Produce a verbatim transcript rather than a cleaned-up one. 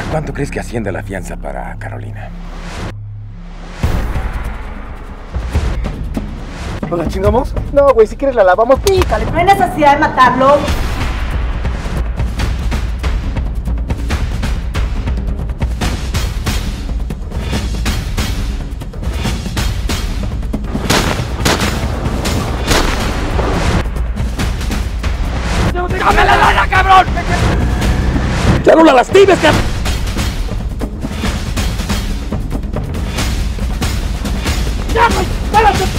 ¿Cuánto crees que asciende la fianza para Carolina? ¿Nos la chingamos? No, güey, si quieres la lavamos, pícale. No hay necesidad de matarlo. ¡Dame la lana, cabrón! ¡Ya no la lastimes, cabrón! ¡Ya, güey! ¡Espérate!